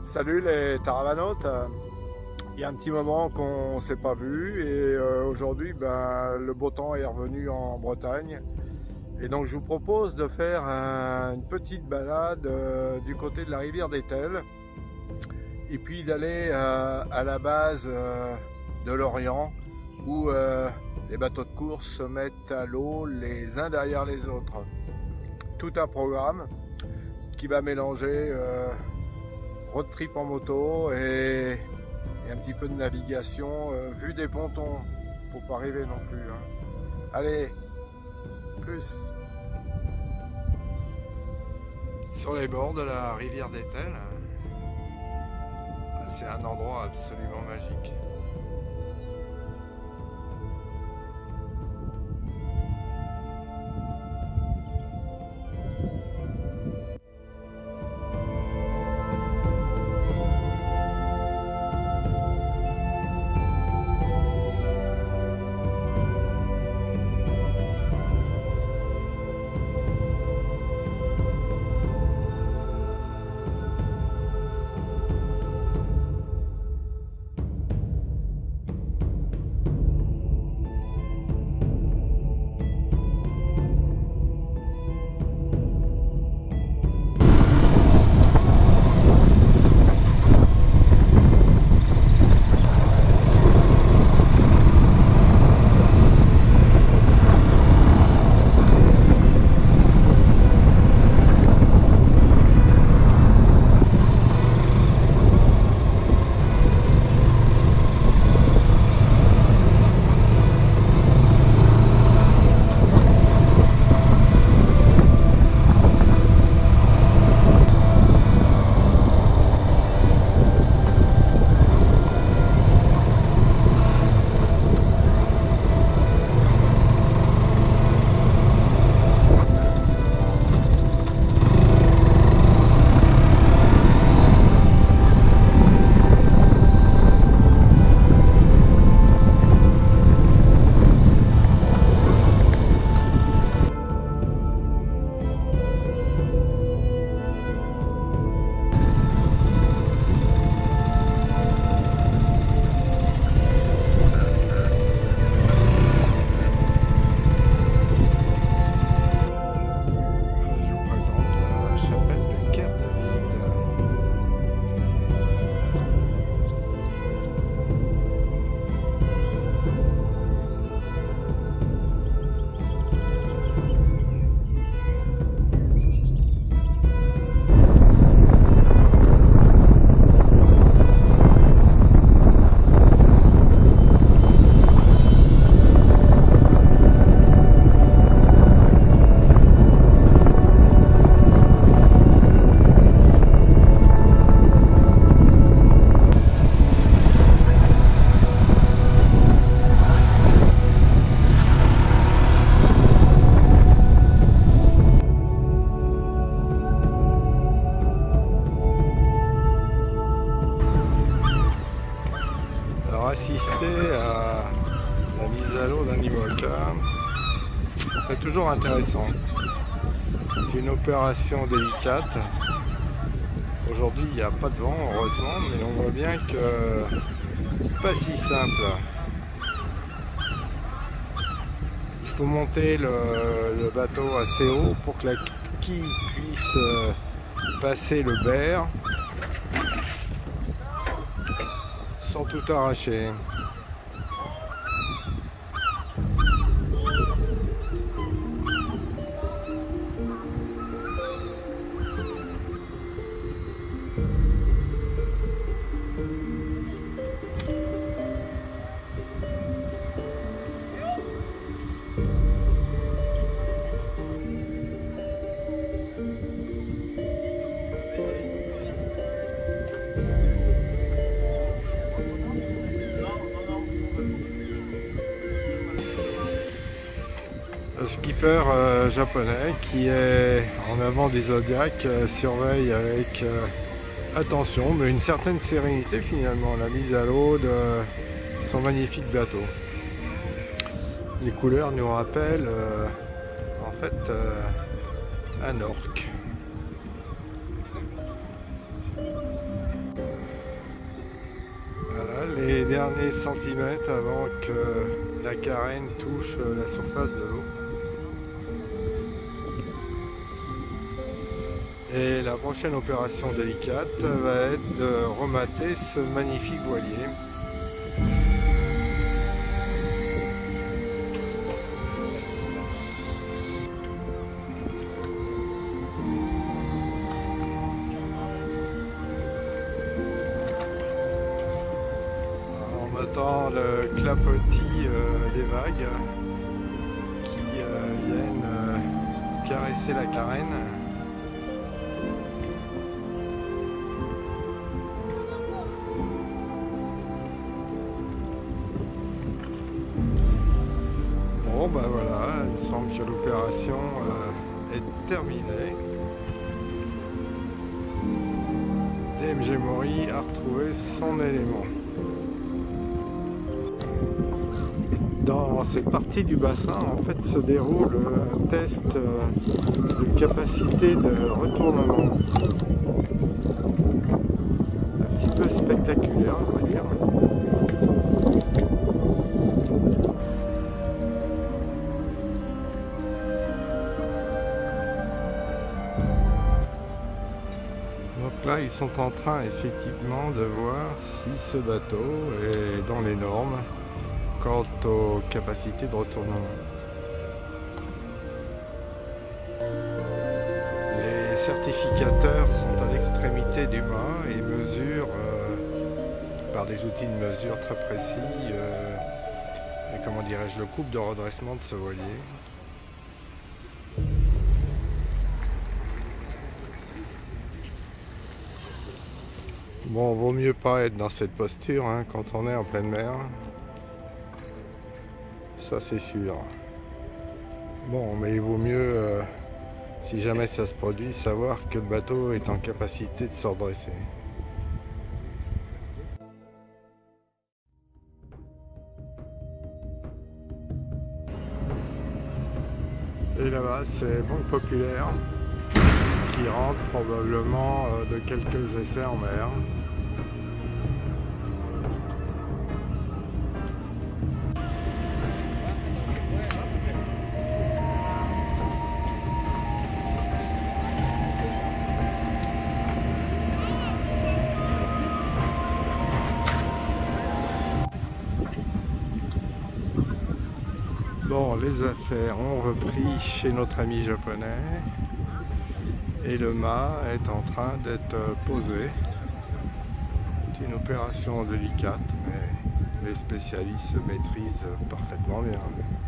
Salut les taravanautes, il y a un petit moment qu'on ne s'est pas vu et aujourd'hui le beau temps est revenu en Bretagne et donc je vous propose de faire une petite balade du côté de la rivière d'Etel et puis d'aller à la base de l'Orient où les bateaux de course se mettent à l'eau les uns derrière les autres. Tout un programme qui va mélanger road trip en moto et un petit peu de navigation vue des pontons. Faut pas rêver non plus, hein. Allez, plus sur les bords de la rivière d'Etel. C'est un endroit absolument magique. Assister à la mise à l'eau d'un IMOCA, c'est toujours intéressant. C'est une opération délicate. Aujourd'hui il n'y a pas de vent heureusement, mais on voit bien que pas si simple. Il faut monter le bateau assez haut pour que la quille puisse passer le berre sans tout arracher. Skipper japonais qui est en avant du Zodiac surveille avec attention mais une certaine sérénité finalement la mise à l'eau de son magnifique bateau. Les couleurs nous rappellent en fait un orque. les derniers centimètres avant que la carène touche la surface de l'eau. Et la prochaine opération délicate va être de remater ce magnifique voilier. On entend le clapotis des vagues qui viennent caresser la carène. Bon bah voilà, il me semble que l'opération est terminée. DMG Mori a retrouvé son élément. Dans cette partie du bassin, en fait, se déroule un test de capacité de retournement. Un petit peu spectaculaire, on va dire. Donc là, ils sont en train effectivement de voir si ce bateau est dans les normes quant aux capacités de retournement. Les certificateurs sont à l'extrémité du mât et mesurent par des outils de mesure très précis comment dirais-je, le couple de redressement de ce voilier. Bon, vaut mieux pas être dans cette posture hein, quand on est en pleine mer. Ça c'est sûr. Bon, mais il vaut mieux, si jamais ça se produit, savoir que le bateau est en capacité de se redresser. Et là-bas, c'est Banque Populaire qui rentre probablement de quelques essais en mer. Bon, les affaires ont repris chez notre ami japonais et le mât est en train d'être posé. C'est une opération délicate, mais les spécialistes maîtrisent parfaitement bien.